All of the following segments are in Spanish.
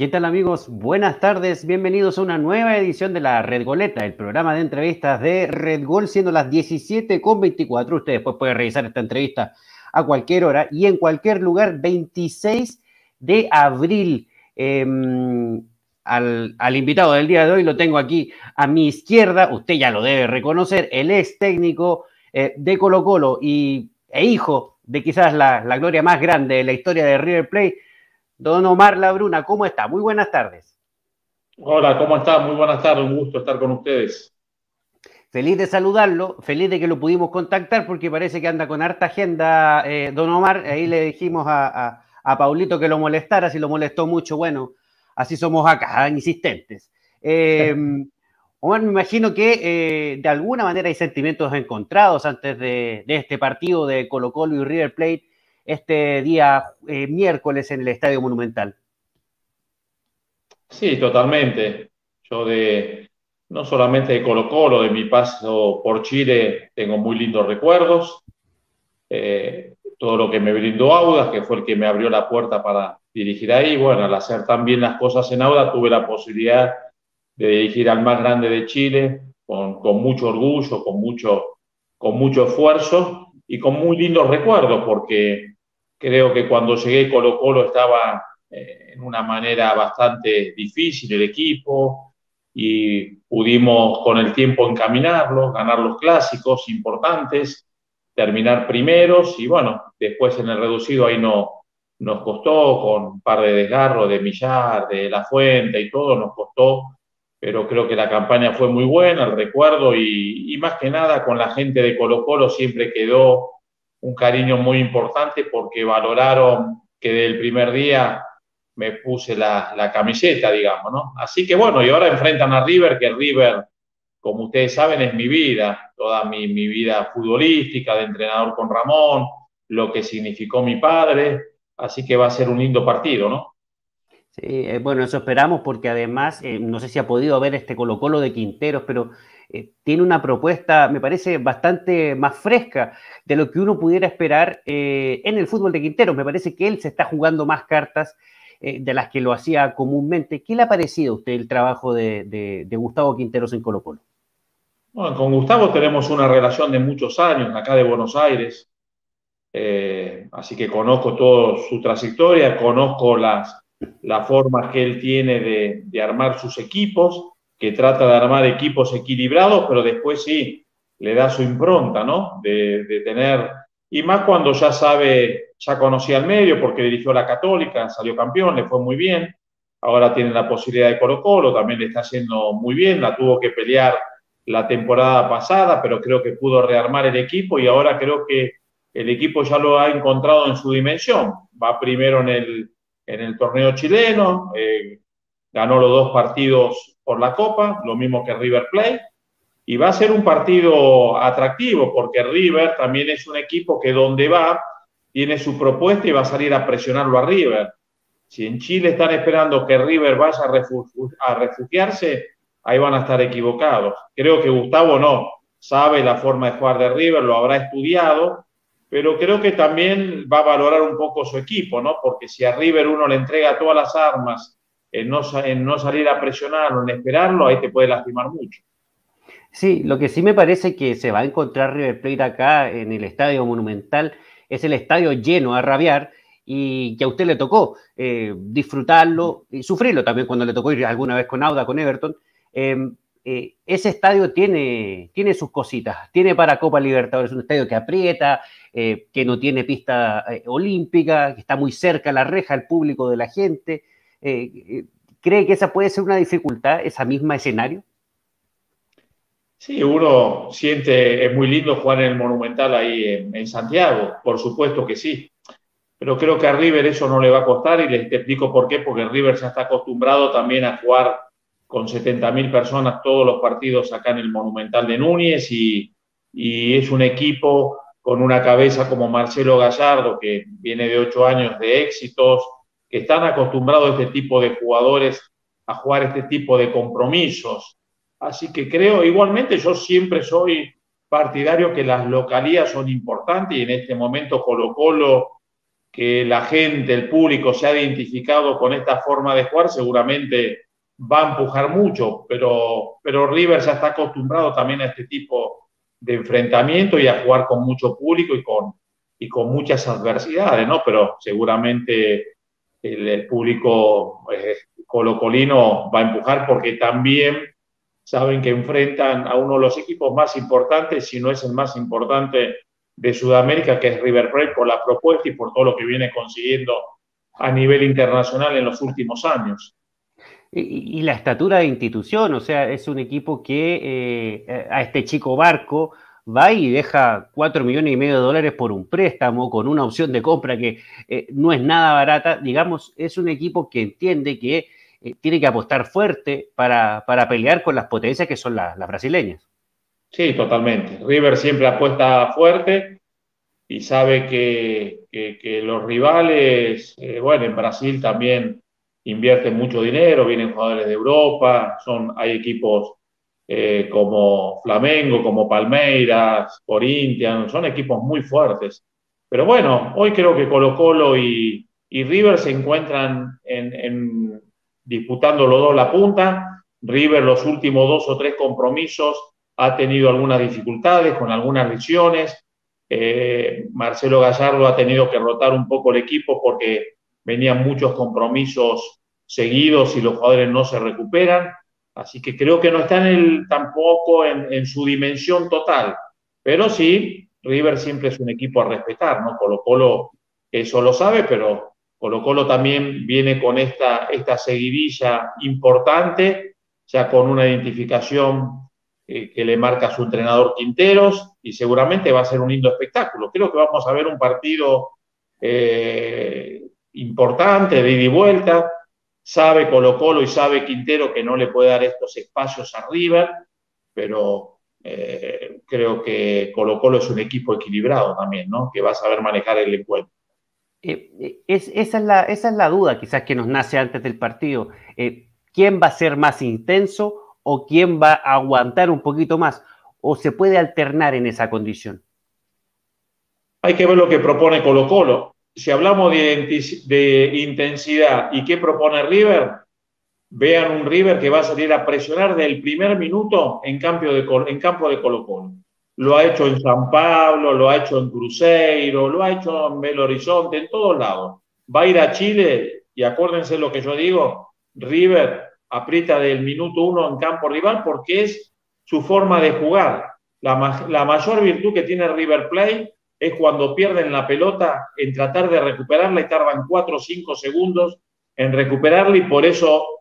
¿Qué tal amigos? Buenas tardes, bienvenidos a una nueva edición de la Red Goleta, el programa de entrevistas de Red Gol, siendo las 17:24. Usted después puede revisar esta entrevista a cualquier hora y en cualquier lugar. 26 de abril. Al invitado del día de hoy lo tengo aquí a mi izquierda, usted ya lo debe reconocer, el ex técnico de Colo-Colo e hijo de quizás la gloria más grande de la historia de River Plate, don Omar Labruna. ¿Cómo está? Muy buenas tardes. Hola, ¿cómo está? Muy buenas tardes, un gusto estar con ustedes. Feliz de saludarlo, feliz de que lo pudimos contactar porque parece que anda con harta agenda, don Omar. Ahí le dijimos a Paulito que lo molestara, si lo molestó mucho, bueno, así somos acá, insistentes. Eh, Omar, me imagino que de alguna manera hay sentimientos encontrados antes de este partido de Colo-Colo y River Plate este día miércoles en el Estadio Monumental. Sí, totalmente. Yo no solamente de Colo-Colo, de mi paso por Chile, tengo muy lindos recuerdos. Todo lo que me brindó Audax, que fue el que me abrió la puerta para dirigir ahí. Bueno, al hacer tan bien las cosas en Audax, tuve la posibilidad de dirigir al más grande de Chile, con mucho orgullo, con mucho esfuerzo y con muy lindos recuerdos, porque creo que cuando llegué Colo-Colo estaba en una manera bastante difícil el equipo y pudimos con el tiempo encaminarlo, ganar los clásicos importantes, terminar primeros y bueno, después en el reducido ahí no, nos costó con un par de desgarros de Millar, de La Fuente y todo, nos costó, pero creo que la campaña fue muy buena, el recuerdo y más que nada con la gente de Colo-Colo siempre quedó un cariño muy importante porque valoraron que desde el primer día me puse la camiseta, digamos, ¿no? Así que bueno, y ahora enfrentan a River, que River, como ustedes saben, es mi vida, toda mi vida futbolística, de entrenador con Ramón, lo que significó mi padre, así que va a ser un lindo partido, ¿no? Sí, bueno, eso esperamos porque además, no sé si ha podido ver este Colo-Colo de Quinteros, pero tiene una propuesta, me parece, bastante más fresca de lo que uno pudiera esperar en el fútbol de Quinteros. Me parece que él se está jugando más cartas de las que lo hacía comúnmente. ¿Qué le ha parecido a usted el trabajo de Gustavo Quinteros en Colo-Colo? Bueno, con Gustavo tenemos una relación de muchos años, acá de Buenos Aires, así que conozco toda su trayectoria, conozco las formas que él tiene de armar sus equipos, que trata de armar equipos equilibrados, pero después sí, le da su impronta, ¿no? De tener, y más cuando ya sabe, ya conocía el medio, porque dirigió la Católica, salió campeón, le fue muy bien, ahora tiene la posibilidad de Colo-Colo, también le está haciendo muy bien, la tuvo que pelear la temporada pasada, pero creo que pudo rearmar el equipo y ahora creo que el equipo ya lo ha encontrado en su dimensión. Va primero en el torneo chileno, ganó los dos partidos por la Copa, lo mismo que River Plate, y va a ser un partido atractivo porque River también es un equipo que donde va tiene su propuesta y va a salir a presionarlo a River. Si en Chile están esperando que River vaya a refugiarse, ahí van a estar equivocados. Creo que Gustavo no, sabe la forma de jugar de River, lo habrá estudiado, pero creo que también va a valorar un poco su equipo, ¿no? Porque si a River uno le entrega todas las armas en no salir a presionarlo, en esperarlo, ahí te puede lastimar mucho. Sí, lo que sí me parece que se va a encontrar River Plate acá en el Estadio Monumental es el estadio lleno a rabiar y que a usted le tocó disfrutarlo y sufrirlo también cuando le tocó ir alguna vez con Auda, con Everton. Eh, Ese estadio tiene sus cositas, tiene para Copa Libertadores, un estadio que aprieta, que no tiene pista olímpica, que está muy cerca a la reja, el público de la gente. ¿Cree que esa puede ser una dificultad, esa misma escenario? Sí, uno siente, es muy lindo jugar en el Monumental ahí en Santiago, por supuesto que sí, pero creo que a River eso no le va a costar y les te explico por qué, porque River ya está acostumbrado también a jugar con 70.000 personas todos los partidos acá en el Monumental de Núñez y es un equipo con una cabeza como Marcelo Gallardo, que viene de 8 años de éxitos, que están acostumbrados a este tipo de jugadores a jugar este tipo de compromisos. Así que creo, igualmente yo siempre soy partidario que las localías son importantes y en este momento Colo-Colo que la gente, el público se ha identificado con esta forma de jugar, seguramente va a empujar mucho, pero River ya está acostumbrado también a este tipo de enfrentamiento y a jugar con mucho público y con muchas adversidades, ¿no? Pero seguramente el público colocolino va a empujar porque también saben que enfrentan a uno de los equipos más importantes, si no es el más importante de Sudamérica, que es River Plate, por la propuesta y por todo lo que viene consiguiendo a nivel internacional en los últimos años. Y la estatura de institución, o sea, es un equipo que a este chico Barco va y deja 4,5 millones de dólares por un préstamo con una opción de compra que no es nada barata. Digamos, es un equipo que entiende que tiene que apostar fuerte para pelear con las potencias que son las brasileñas. Sí, totalmente. River siempre apuesta fuerte y sabe que los rivales, bueno, en Brasil también invierten mucho dinero, vienen jugadores de Europa, hay equipos como Flamengo, como Palmeiras, Corinthians, son equipos muy fuertes. Pero bueno, hoy creo que Colo-Colo y River se encuentran disputando los dos la punta. River los últimos 2 o 3 compromisos ha tenido algunas dificultades con algunas lesiones. Marcelo Gallardo ha tenido que rotar un poco el equipo porque venían muchos compromisos seguidos y los jugadores no se recuperan. Así que creo que no está tampoco en su dimensión total. Pero sí, River siempre es un equipo a respetar, ¿no? Colo-Colo eso lo sabe, pero Colo-Colo también viene con esta seguidilla importante, ya con una identificación que le marca a su entrenador Quinteros, y seguramente va a ser un lindo espectáculo. Creo que vamos a ver un partido importante, de ida y vuelta. Sabe Colo-Colo y sabe Quintero que no le puede dar estos espacios a River, pero creo que Colo-Colo es un equipo equilibrado también, ¿no? Que va a saber manejar el encuentro. Esa es la duda quizás que nos nace antes del partido. ¿Quién va a ser más intenso o quién va a aguantar un poquito más? ¿O se puede alternar en esa condición? Hay que ver lo que propone Colo-Colo. Si hablamos de intensidad y qué propone River, vean un River que va a salir a presionar desde el primer minuto en campo de Colo-Colo. Lo ha hecho en San Pablo, lo ha hecho en Cruzeiro, lo ha hecho en Belo Horizonte, en todos lados. Va a ir a Chile y acuérdense lo que yo digo, River aprieta del minuto 1 en campo rival porque es su forma de jugar. La mayor virtud que tiene River Plate es cuando pierden la pelota en tratar de recuperarla y tardan 4 o 5 segundos en recuperarla y por eso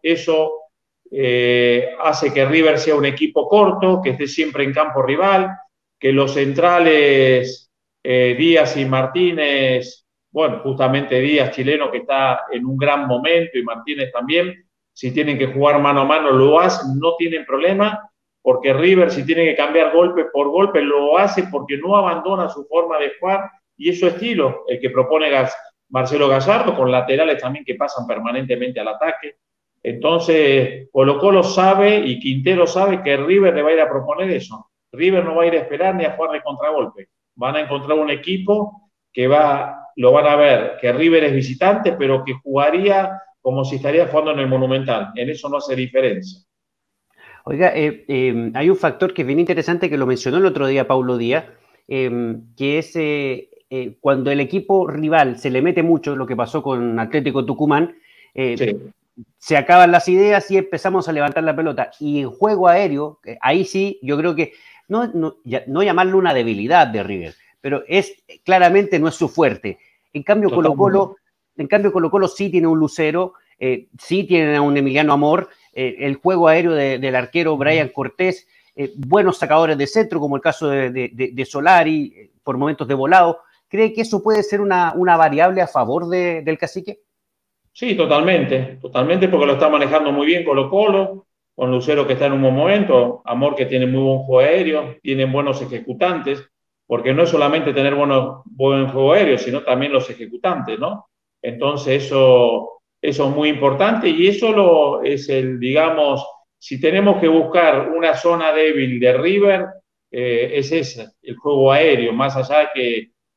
hace que River sea un equipo corto, que esté siempre en campo rival, que los centrales Díaz y Martínez, bueno, justamente Díaz chileno que está en un gran momento y Martínez también, si tienen que jugar mano a mano lo hacen, no tienen problema, porque River si tiene que cambiar golpe por golpe lo hace porque no abandona su forma de jugar y es su estilo, el que propone Marcelo Gallardo, con laterales también que pasan permanentemente al ataque. Entonces, Colo-Colo sabe y Quintero sabe que River le va a ir a proponer eso. River no va a ir a esperar ni a jugar de contragolpe. Van a encontrar un equipo que lo van a ver, que River es visitante, pero que jugaría como si estaría jugando en el Monumental. En eso no hace diferencia. Oiga, hay un factor que es bien interesante que lo mencionó el otro día Paulo Díaz, que es cuando el equipo rival se le mete mucho, lo que pasó con Atlético Tucumán, Sí. se acaban las ideas y empezamos a levantar la pelota. Y en juego aéreo, ahí sí, yo creo que no llamarlo una debilidad de River, pero claramente no es su fuerte. En cambio, Colo-Colo sí tiene un Lucero, sí tiene a un Emiliano Amor, el juego aéreo del arquero Brian Cortés, buenos sacadores de centro, como el caso de Solari, por momentos de volado. ¿Cree que eso puede ser una variable a favor del Cacique? Sí, totalmente, totalmente, porque lo está manejando muy bien Colo-Colo, con Lucero que está en un buen momento, Amor que tiene muy buen juego aéreo, tienen buenos ejecutantes, porque no es solamente tener buen juego aéreo, sino también los ejecutantes, ¿no? Entonces eso es muy importante y es digamos, si tenemos que buscar una zona débil de River, es ese, el juego aéreo, más allá de que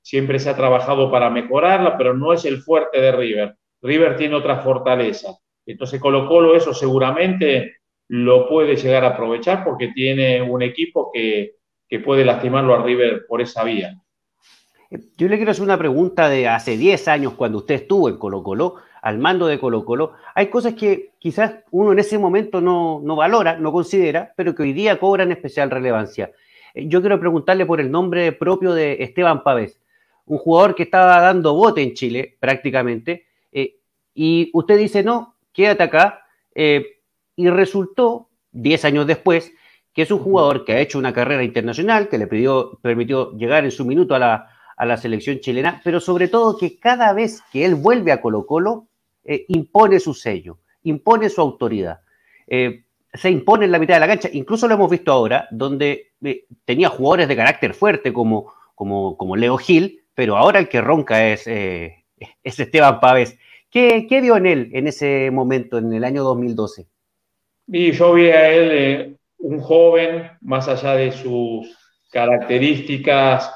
siempre se ha trabajado para mejorarla, pero no es el fuerte de River. River tiene otra fortaleza. Entonces Colo-Colo eso seguramente lo puede llegar a aprovechar porque tiene un equipo que puede lastimarlo a River por esa vía. Yo le quiero hacer una pregunta de hace 10 años, cuando usted estuvo en Colo-Colo, al mando de Colo-Colo. Hay cosas que quizás uno en ese momento no valora, no considera, pero que hoy día cobran especial relevancia. Yo quiero preguntarle por el nombre propio de Esteban Pavés, un jugador que estaba dando bote en Chile prácticamente, y usted dice, no, quédate acá, y resultó, 10 años después, que es un jugador que ha hecho una carrera internacional, que le permitió llegar en su minuto a la selección chilena, pero sobre todo que cada vez que él vuelve a Colo-Colo, impone su sello, impone su autoridad. Se impone en la mitad de la cancha, incluso lo hemos visto ahora, donde tenía jugadores de carácter fuerte como Leo Gil, pero ahora el que ronca es Esteban Pavés. ¿Qué vio en él en ese momento, en el año 2012? Y yo vi a él un joven, más allá de sus características,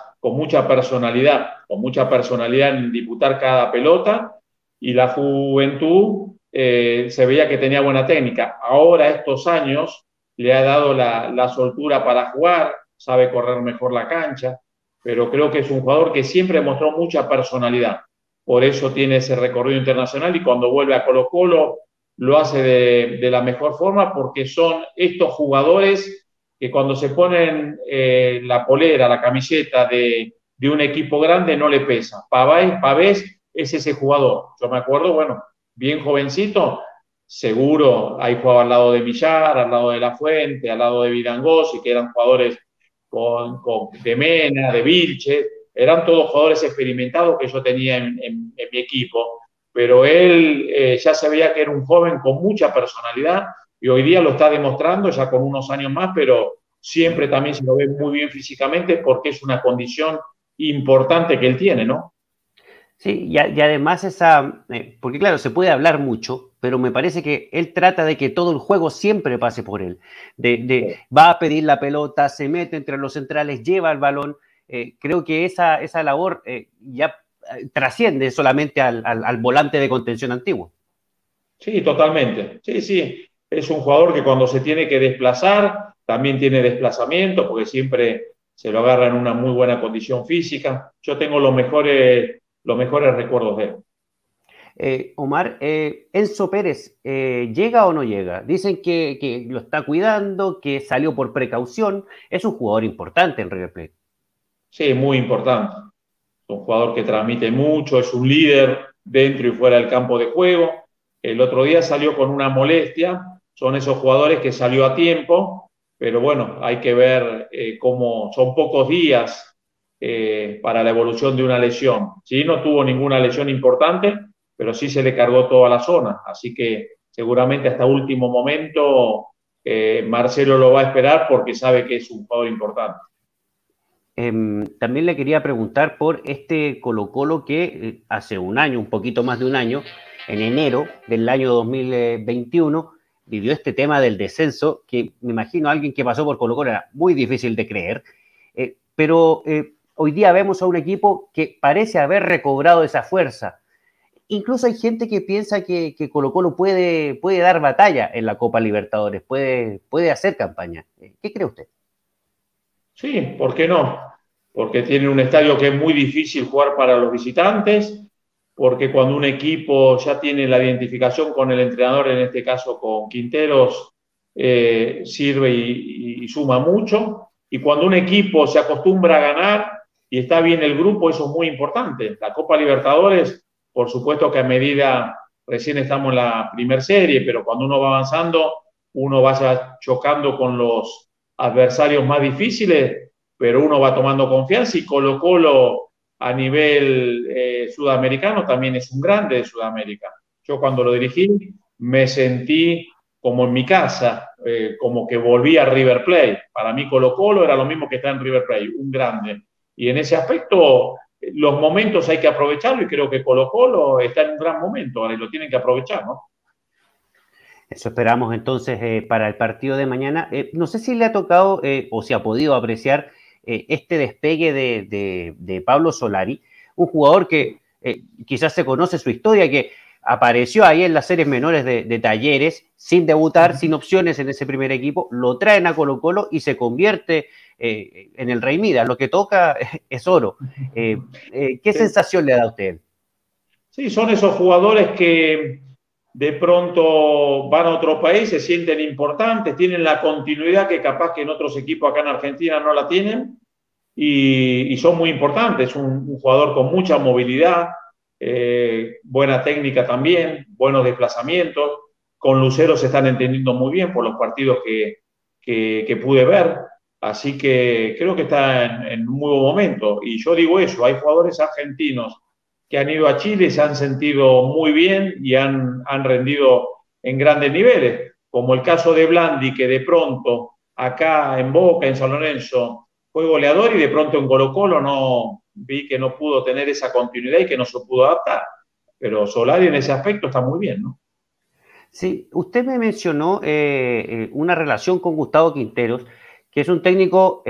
con mucha personalidad en disputar cada pelota, y la juventud se veía que tenía buena técnica. Ahora, estos años, le ha dado la soltura para jugar, sabe correr mejor la cancha, pero creo que es un jugador que siempre mostró mucha personalidad. Por eso tiene ese recorrido internacional y cuando vuelve a Colo-Colo lo hace de la mejor forma porque son estos jugadores que cuando se ponen la polera, la camiseta de un equipo grande no le pesa. Pavés es ese jugador. Yo me acuerdo, bueno, bien jovencito, seguro ahí jugaba al lado de Millar, al lado de La Fuente, al lado de Vidangosi, que eran jugadores de Mena, de Vilche, eran todos jugadores experimentados que yo tenía en mi equipo, pero él ya se veía que era un joven con mucha personalidad y hoy día lo está demostrando ya con unos años más, pero siempre también se lo ve muy bien físicamente porque es una condición importante que él tiene, ¿no? Sí, y además porque claro, se puede hablar mucho, pero me parece que él trata de que todo el juego siempre pase por él. Va a pedir la pelota, se mete entre los centrales, lleva el balón. Creo que esa labor ya trasciende solamente al volante de contención antiguo. Sí, totalmente. Sí, sí. Es un jugador que cuando se tiene que desplazar, también tiene desplazamiento, porque siempre se lo agarra en una muy buena condición física. Yo tengo los mejores recuerdos de él. Omar, Enzo Pérez, ¿llega o no llega? Dicen que lo está cuidando, que salió por precaución. Es un jugador importante en River Plate. Sí, muy importante. Es un jugador que transmite mucho, es un líder dentro y fuera del campo de juego. El otro día salió con una molestia, son esos jugadores que salió a tiempo, pero bueno, hay que ver cómo son pocos días para la evolución de una lesión. Sí, no tuvo ninguna lesión importante, pero sí se le cargó toda la zona, así que seguramente hasta último momento Marcelo lo va a esperar porque sabe que es un jugador importante. También le quería preguntar por este Colo-Colo que hace un año, un poquito más de un año, en enero del año 2021, vivió este tema del descenso, que me imagino a alguien que pasó por Colo-Colo era muy difícil de creer, pero hoy día vemos a un equipo que parece haber recobrado esa fuerza. Incluso hay gente que piensa que Colo-Colo puede dar batalla en la Copa Libertadores, puede hacer campaña. ¿Qué cree usted? Sí, ¿por qué no? Porque tiene un estadio que es muy difícil jugar para los visitantes, porque cuando un equipo ya tiene la identificación con el entrenador, en este caso con Quinteros, sirve y suma mucho. Y cuando un equipo se acostumbra a ganar y está bien el grupo, eso es muy importante. La Copa Libertadores, por supuesto que a medida, recién estamos en la primer serie, pero cuando uno va avanzando, uno vaya chocando con los adversarios más difíciles, pero uno va tomando confianza y Colo-Colo a nivel sudamericano también es un grande de Sudamérica. Yo cuando lo dirigí me sentí como en mi casa, como que volví a River Plate. Para mí Colo-Colo era lo mismo que está en River Plate, un grande. Y en ese aspecto los momentos hay que aprovecharlo y creo que Colo-Colo está en un gran momento, ahora y lo tienen que aprovechar, ¿no? Eso esperamos entonces para el partido de mañana. No sé si le ha tocado o si ha podido apreciar este despegue de Pablo Solari, un jugador que quizás se conoce su historia, que apareció ahí en las series menores de Talleres, sin debutar, sin opciones en ese primer equipo, lo traen a Colo-Colo y se convierte en el Rey Midas. Lo que toca es oro. ¿Qué sensación le da a usted? Sí, son esos jugadores que de pronto van a otro país, se sienten importantes, tienen la continuidad que capaz que en otros equipos acá en Argentina no la tienen y son muy importantes. Un jugador con mucha movilidad, buena técnica también, buenos desplazamientos. Con Lucero se están entendiendo muy bien por los partidos que pude ver. Así que creo que está en un muy buen momento. Y yo digo eso, hay jugadores argentinos que han ido a Chile, se han sentido muy bien y han rendido en grandes niveles, como el caso de Blandi, que de pronto acá en Boca, en San Lorenzo, fue goleador y de pronto en Colo-Colo no vi que no pudo tener esa continuidad y que no se pudo adaptar. Pero Solari en ese aspecto está muy bien, ¿no? Sí, usted me mencionó una relación con Gustavo Quinteros, que es un técnico,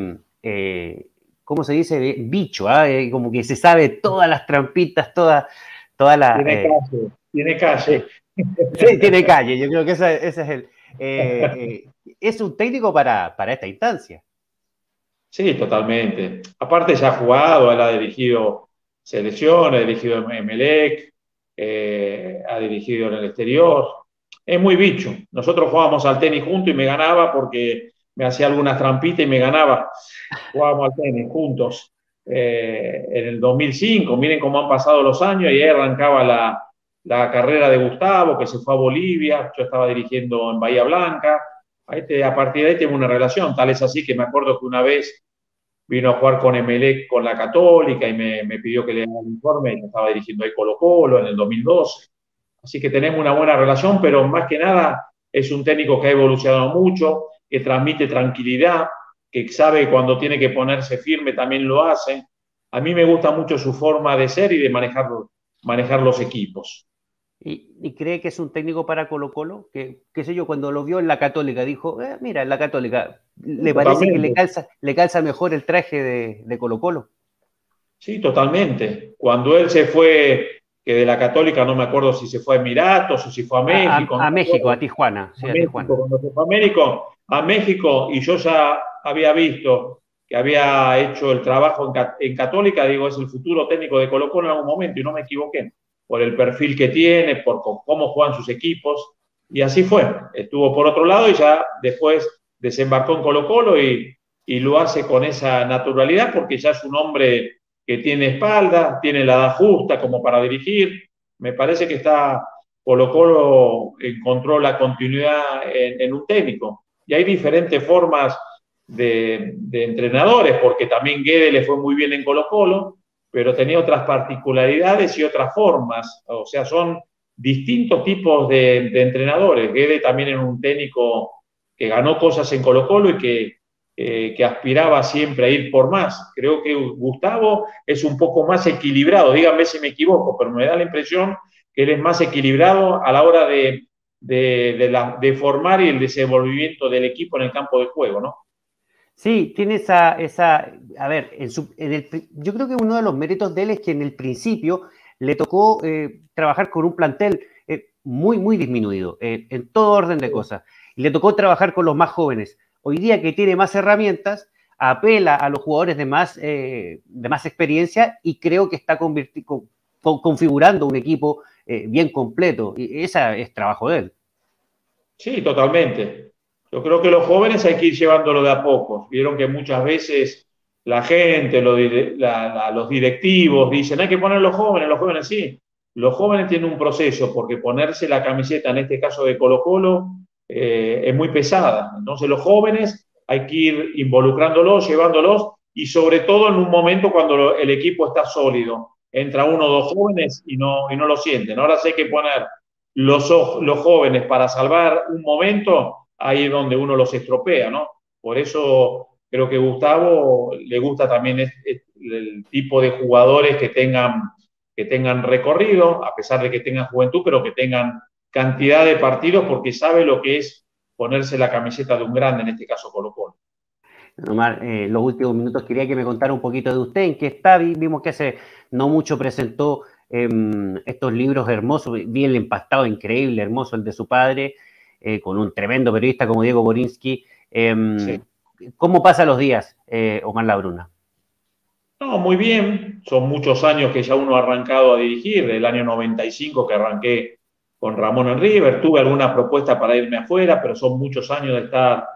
¿cómo se dice? Bicho, como que se sabe todas las trampitas, toda la... Tiene calle, tiene calle. Sí, tiene calle, yo creo que ese es el... es un técnico para esta instancia. Sí, totalmente. Aparte ya ha jugado, él ha dirigido selección, ha dirigido Emelec, ha dirigido en el exterior. Es muy bicho. Nosotros jugábamos al tenis juntos y me ganaba porque me hacía algunas trampitas y me ganaba. Jugábamos al tenis juntos. En el 2005, miren cómo han pasado los años y ahí arrancaba la carrera de Gustavo, que se fue a Bolivia, yo estaba dirigiendo en Bahía Blanca. A partir de ahí tengo una relación, tal es así que me acuerdo que una vez vino a jugar con Emelec, con la Católica, y me pidió que le haga el informe, y estaba dirigiendo ahí Colo-Colo en el 2012. Así que tenemos una buena relación, pero más que nada es un técnico que ha evolucionado mucho, que transmite tranquilidad, que sabe cuando tiene que ponerse firme también lo hace. A mí me gusta mucho su forma de ser y de manejar los equipos. Y cree que es un técnico para Colo-Colo, que, qué sé yo, cuando lo vio en la Católica, dijo, mira, en la Católica, ¿le parece que Totalmente. le calza mejor el traje de Colo-Colo? Sí, totalmente. Cuando él se fue, que de la Católica no me acuerdo si se fue a Emiratos o si fue a México, no A me México, a acuerdo, Tijuana, sí, a a Tijuana. México, cuando se fue a México, y yo ya había visto que había hecho el trabajo en Católica, digo, es el futuro técnico de Colo-Colo en algún momento, y no me equivoqué, por el perfil que tiene, por cómo juegan sus equipos, y así fue. Estuvo por otro lado y ya después desembarcó en Colo-Colo y lo hace con esa naturalidad porque ya es un hombre que tiene espalda, tiene la edad justa como para dirigir. Me parece que Colo-Colo encontró la continuidad en un técnico. Y hay diferentes formas de entrenadores, porque también Guede le fue muy bien en Colo-Colo, pero tenía otras particularidades y otras formas. O sea, son distintos tipos de entrenadores. Guede también era un técnico que ganó cosas en Colo-Colo y que aspiraba siempre a ir por más. Creo que Gustavo es un poco más equilibrado, díganme si me equivoco, pero me da la impresión que él es más equilibrado a la hora de formar y el desenvolvimiento del equipo en el campo de juego, ¿no? Sí, tiene a ver, yo creo que uno de los méritos de él es que en el principio le tocó trabajar con un plantel muy disminuido, en todo orden de cosas. Y le tocó trabajar con los más jóvenes. Hoy día que tiene más herramientas, apela a los jugadores de más experiencia y creo que está configurando un equipo bien completo. Y ese es trabajo de él. Sí, totalmente. Yo creo que los jóvenes hay que ir llevándolo de a poco. Vieron que muchas veces la gente, los directivos dicen, hay que poner los jóvenes sí. Los jóvenes tienen un proceso porque ponerse la camiseta, en este caso de Colo-Colo, es muy pesada. Entonces los jóvenes hay que ir involucrándolos, llevándolos y sobre todo en un momento cuando el equipo está sólido. Entra uno o dos jóvenes y no lo sienten. Ahora sí hay que poner los jóvenes para salvar un momento, ahí es donde uno los estropea, ¿no? Por eso creo que Gustavo le gusta también el tipo de jugadores que tengan recorrido, a pesar de que tengan juventud, pero que tengan cantidad de partidos porque sabe lo que es ponerse la camiseta de un grande, en este caso Colo-Colo. Omar, los últimos minutos quería que me contara un poquito de usted, en qué está. Vimos que hace no mucho presentó estos libros hermosos, vi el empastado increíble, hermoso, el de su padre, con un tremendo periodista como Diego Borinsky. Sí. ¿Cómo pasan los días, Omar Labruna? No, muy bien. Son muchos años que ya uno ha arrancado a dirigir, del año 95 que arranqué con Ramón en River. Tuve alguna propuesta para irme afuera, pero son muchos años de estar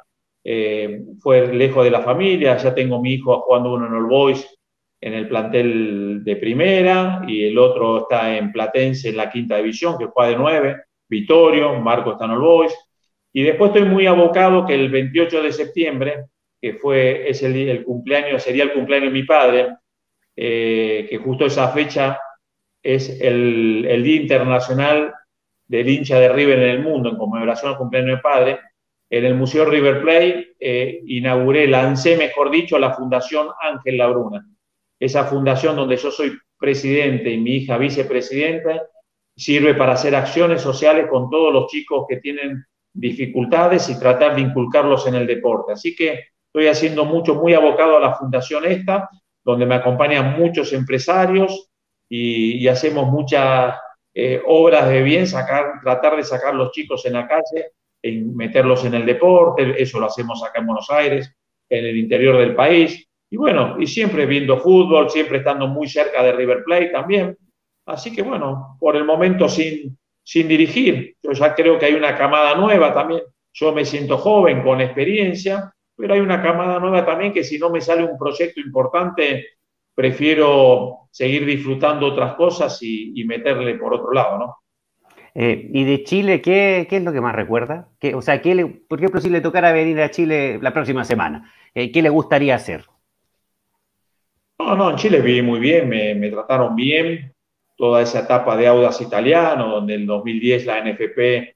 fue lejos de la familia. Ya tengo mi hijo jugando uno en All Boys en el plantel de primera y el otro está en Platense en la quinta división, que juega de 9, Vittorio, Marco está en All Boys. Y después estoy muy abocado que el 28 de septiembre, que es el cumpleaños, sería el cumpleaños de mi padre, que justo esa fecha es el Día Internacional del hincha de River en el mundo, en conmemoración al cumpleaños de mi padre. En el Museo River Plate lancé, mejor dicho, la Fundación Ángel Labruna. Esa fundación donde yo soy presidente y mi hija vicepresidenta, sirve para hacer acciones sociales con todos los chicos que tienen dificultades y tratar de inculcarlos en el deporte. Así que estoy haciendo mucho, muy abocado a la fundación esta, donde me acompañan muchos empresarios y hacemos muchas obras de bien, tratar de sacar los chicos en la calle, meterlos en el deporte. Eso lo hacemos acá en Buenos Aires, en el interior del país. Y bueno, y siempre viendo fútbol, siempre estando muy cerca de River Plate también. Así que bueno, por el momento sin dirigir. Yo ya creo que hay una camada nueva también. Yo me siento joven, con experiencia, pero hay una camada nueva también que si no me sale un proyecto importante, prefiero seguir disfrutando otras cosas y meterle por otro lado, ¿no? Y de Chile, ¿qué es lo que más recuerda? O sea, por ejemplo, si le tocara venir a Chile la próxima semana, ¿qué le gustaría hacer? No, no, en Chile viví muy bien, me trataron bien, toda esa etapa de Audax Italiano, donde en el 2010 la NFP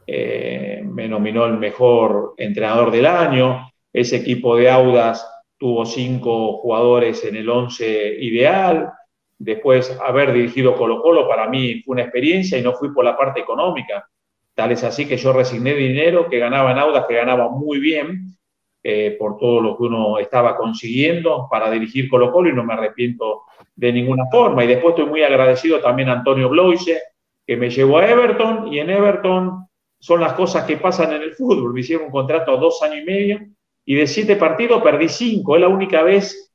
me nominó el mejor entrenador del año. Ese equipo de Audax tuvo 5 jugadores en el 11 ideal. Después, haber dirigido Colo-Colo para mí fue una experiencia y no fui por la parte económica. Tal es así que yo resigné dinero que ganaba en Audax, que ganaba muy bien, por todo lo que uno estaba consiguiendo para dirigir Colo-Colo y no me arrepiento de ninguna forma. Y después estoy muy agradecido también a Antonio Bloise, que me llevó a Everton, y en Everton son las cosas que pasan en el fútbol. Me hicieron un contrato a 2 años y medio y de 7 partidos perdí 5. Es la única vez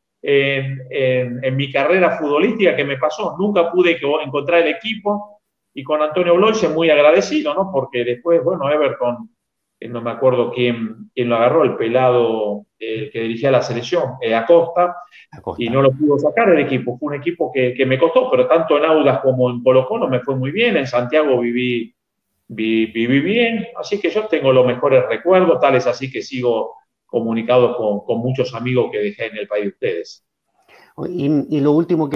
en mi carrera futbolística que me pasó. Nunca pude encontrar el equipo y con Antonio Bloise muy agradecido, ¿no? Porque después, bueno, Everton, no me acuerdo quién lo agarró, el pelado que dirigía la selección, Acosta, y Acosta. no lo pudo sacar el equipo. Fue un equipo que me costó, pero tanto en Audas como en Colo-Colo me fue muy bien. En Santiago viví bien, así que yo tengo los mejores recuerdos, tales así que sigo comunicado con muchos amigos que dejé en el país de ustedes. Y lo último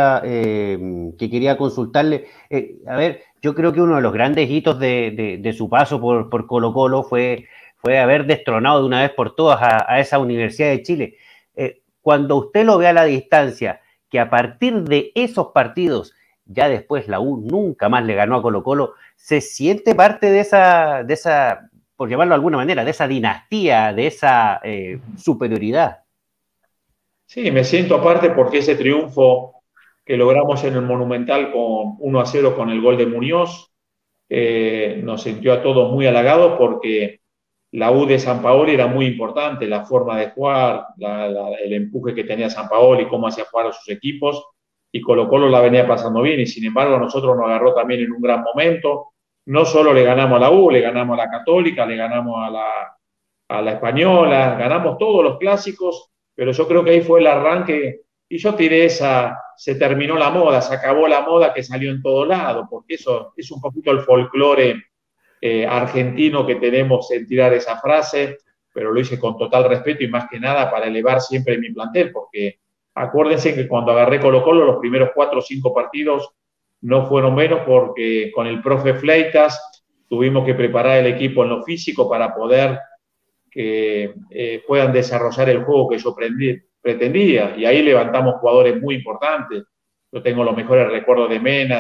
que quería consultarle, a ver, yo creo que uno de los grandes hitos de su paso por Colo-Colo fue haber destronado de una vez por todas a esa Universidad de Chile. Cuando usted lo ve a la distancia, que a partir de esos partidos, ya después la U nunca más le ganó a Colo-Colo, ¿se siente parte de esa, por llamarlo de alguna manera, de esa dinastía, de esa superioridad? Sí, me siento aparte porque ese triunfo que logramos en el Monumental con 1-0 con el gol de Muñoz, nos sintió a todos muy halagados porque la U de San Paoli era muy importante, la forma de jugar, el empuje que tenía San Paoli, cómo hacía jugar a sus equipos, y Colo-Colo la venía pasando bien, y sin embargo a nosotros nos agarró también en un gran momento. No solo le ganamos a la U, le ganamos a la Católica, le ganamos a la Española, ganamos todos los clásicos, pero yo creo que ahí fue el arranque, y yo tiré se terminó la moda, se acabó la moda que salió en todo lado, porque eso es un poquito el folclore argentino que tenemos en tirar esa frase, pero lo hice con total respeto y más que nada para elevar siempre mi plantel, porque acuérdense que cuando agarré Colo-Colo los primeros 4 o 5 partidos no fueron menos porque con el profe Fleitas tuvimos que preparar el equipo en lo físico para poder que puedan desarrollar el juego que yo pretendía, y ahí levantamos jugadores muy importantes. Yo tengo los mejores recuerdos de Mena,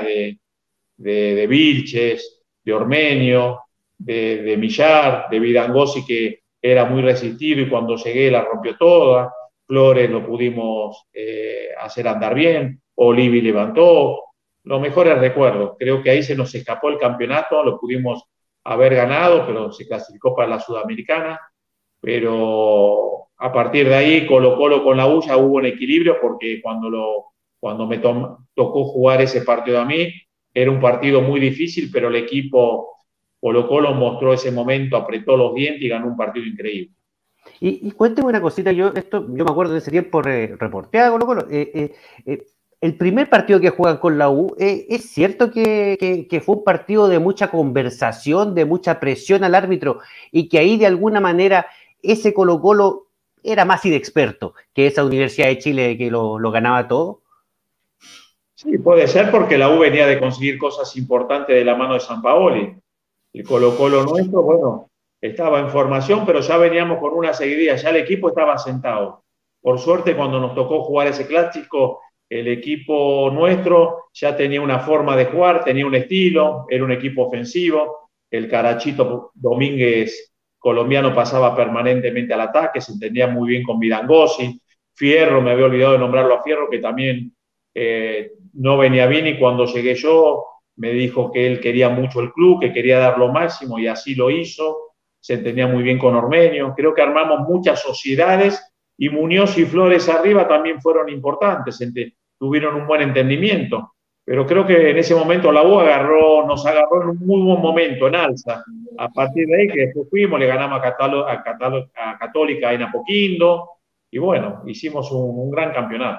de Vilches, de Ormeño, de Millar, de Vidangosi, que era muy resistido y cuando llegué la rompió toda. Flores lo pudimos hacer andar bien, Olivi levantó, los mejores recuerdos. Creo que ahí se nos escapó el campeonato, lo pudimos haber ganado, pero se clasificó para la Sudamericana. Pero a partir de ahí, Colo-Colo con la U ya hubo un equilibrio porque cuando me tocó jugar ese partido a mí, era un partido muy difícil, pero el equipo Colo-Colo mostró ese momento, apretó los dientes y ganó un partido increíble. Y cuénteme una cosita, yo me acuerdo de ese tiempo reporteado Colo Colo. El primer partido que juegan con la U, ¿es cierto que fue un partido de mucha conversación, de mucha presión al árbitro y que ahí de alguna manera ese Colo Colo era más inexperto que esa Universidad de Chile que lo ganaba todo? Sí, puede ser porque la U venía de conseguir cosas importantes de la mano de Sampaoli. El Colo-Colo nuestro, bueno, estaba en formación, pero ya veníamos con una seguidilla, ya el equipo estaba sentado. Por suerte, cuando nos tocó jugar ese clásico, el equipo nuestro ya tenía una forma de jugar, tenía un estilo, era un equipo ofensivo. El Carachito Domínguez colombiano pasaba permanentemente al ataque, se entendía muy bien con Vidangosi. Fierro, me había olvidado de nombrarlo a Fierro, que también no venía bien y cuando llegué yo me dijo que él quería mucho el club, que quería dar lo máximo y así lo hizo. Se entendía muy bien con Ormeño. Creo que armamos muchas sociedades y Muñoz y Flores arriba también fueron importantes. Tuvieron un buen entendimiento. Pero creo que en ese momento la U nos agarró en un muy buen momento, en alza. A partir de ahí, que después fuimos, le ganamos a Católica en Apoquindo. Y bueno, hicimos un gran campeonato.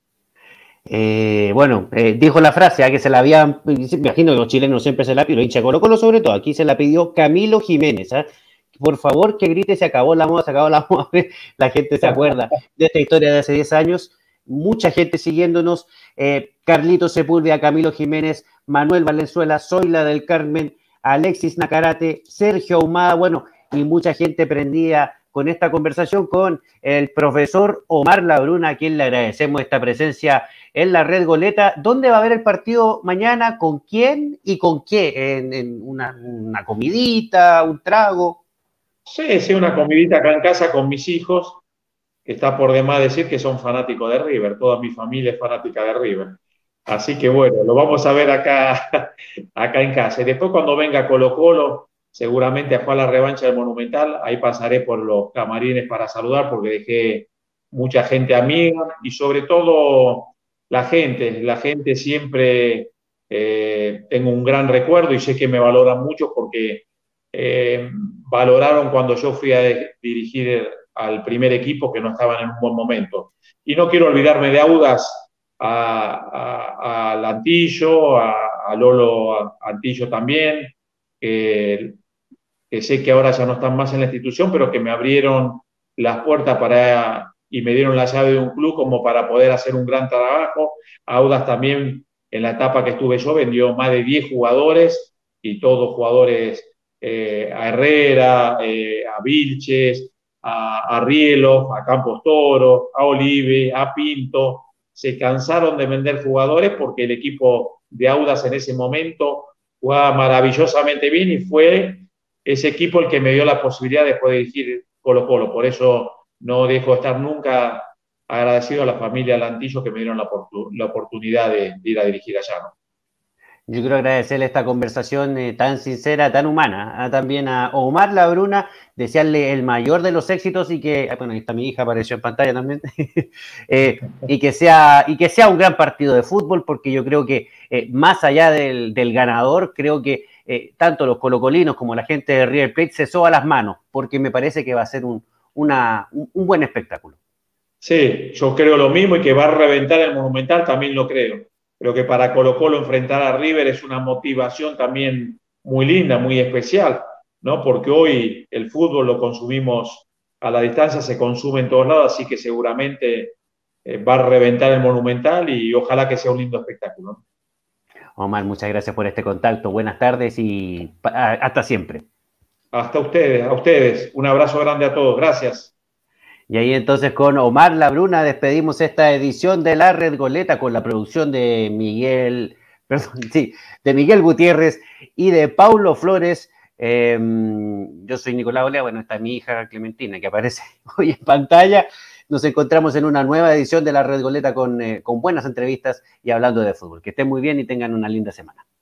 Dijo la frase, que se la habían, me imagino que los chilenos siempre se la piden, los hinchas Colo Colo sobre todo, aquí se la pidió Camilo Jiménez, ¿eh? Por favor que grite, se acabó la moda, la gente se acuerda de esta historia de hace 10 años, mucha gente siguiéndonos, Carlito Sepúlveda, Camilo Jiménez, Manuel Valenzuela, Zoila del Carmen, Alexis Nacarate, Sergio Ahumada, bueno, y mucha gente prendida con esta conversación con el profesor Omar Labruna, a quien le agradecemos esta presencia en la Red Goleta. ¿Dónde va a haber el partido mañana? ¿Con quién y con qué? ¿En una comidita, un trago? Sí, una comidita acá en casa con mis hijos, que está por demás decir que son fanáticos de River. Toda mi familia es fanática de River. Así que bueno, lo vamos a ver acá, acá en casa. Y después cuando venga Colo-Colo, seguramente a jugar la revancha del Monumental, ahí pasaré por los camarines para saludar porque dejé mucha gente amiga y sobre todo la gente siempre tengo un gran recuerdo y sé que me valoran mucho porque valoraron cuando yo fui a dirigir al primer equipo que no estaban en un buen momento. Y no quiero olvidarme de Audas, a Lantillo, a Lolo Antillo también, que sé que ahora ya no están más en la institución, pero que me abrieron las puertas y me dieron la llave de un club como para poder hacer un gran trabajo. Audas también, en la etapa que estuve yo, vendió más de 10 jugadores y todos jugadores a Herrera, a Vilches, a Rielo, a Campos Toro, a Olive, a Pinto. Se cansaron de vender jugadores porque el equipo de Audas en ese momento jugaba maravillosamente bien y fue ese equipo el que me dio la posibilidad de poder dirigir Colo-Colo. Por eso no dejo de estar nunca agradecido a la familia Lantillo que me dieron la oportunidad de ir a dirigir allá, ¿no? Yo quiero agradecerle esta conversación tan sincera, tan humana, también a Omar Labruna, desearle el mayor de los éxitos y que, bueno, ahí está mi hija, apareció en pantalla también, y que sea un gran partido de fútbol, porque yo creo que más allá del ganador, creo que tanto los colocolinos como la gente de River Plate se soba las manos, porque me parece que va a ser un buen espectáculo. Sí, yo creo lo mismo y que va a reventar el Monumental, también lo creo. Creo que para Colo-Colo enfrentar a River es una motivación también muy linda, muy especial, ¿no? Porque hoy el fútbol lo consumimos a la distancia, se consume en todos lados, así que seguramente va a reventar el Monumental y ojalá que sea un lindo espectáculo, ¿no? Omar, muchas gracias por este contacto. Buenas tardes y hasta siempre. Hasta ustedes, a ustedes. Un abrazo grande a todos. Gracias. Y ahí entonces con Omar Labruna despedimos esta edición de La Red Goleta con la producción de Miguel Gutiérrez y de Paulo Flores. Yo soy Nicolás Olea, bueno, está mi hija Clementina, que aparece hoy en pantalla. Nos encontramos en una nueva edición de La Red Goleta con buenas entrevistas y hablando de fútbol. Que estén muy bien y tengan una linda semana.